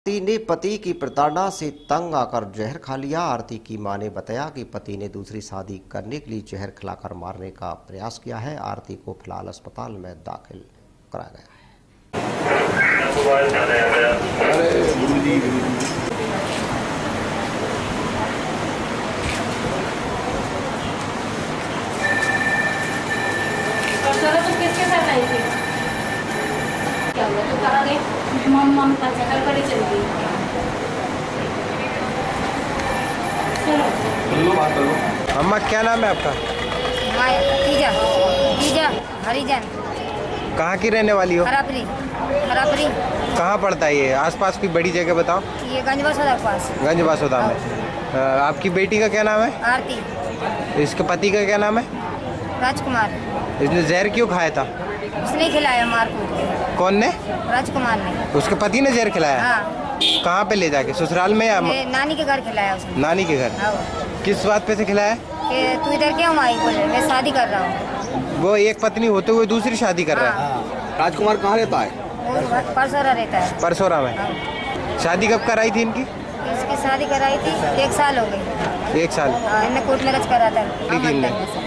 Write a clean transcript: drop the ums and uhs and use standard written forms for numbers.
आरती ने पति की प्रताड़ना से तंग आकर जहर खा लिया। आरती की मां ने बताया कि पति ने दूसरी शादी करने के लिए जहर खिलाकर मारने का प्रयास किया है। आरती को फिलहाल अस्पताल में दाखिल कराया गया है। तो किसके साथ आई थी? क्या हुआ? तो कहाँ गई? मम्मा का चक्कर कड़ी चल गई। अम्मा क्या नाम है आपका? ईजा हरिजन। कहाँ की रहने वाली हो? खरापरी। कहाँ पड़ता है ये? आसपास की बड़ी जगह बताओ। ये गंज बसोदा के पास। गंज बसोदा में। आपकी बेटी का क्या नाम है? आरती। इसके पति का क्या नाम है? राजकुमार। इसने जहर क्यों खाया था? उसने खिलाया मार को। कौन ने? राजकुमार ने। उसके पति ने जहर खिलाया? हाँ। कहाँ पे ले जाके? ससुराल में या नानी के घर खिलाया उसने। नानी के घर? हाँ। किस बात पे से खिलाया? कि तू इधर क्यों आई? बोले मैं शादी कर रहा हूँ। वो एक पत्नी होते हुए दूसरी शादी कर रहा है। राजकुमार कहाँ रहता है? वो परसोरा रहता है। परसोरा में। हाँ। शादी कब कराई थी इनकी? इसकी शादी कराई थी 1 साल हो गई। 1 साल। इन्हें कोर्ट मैरिज करा था।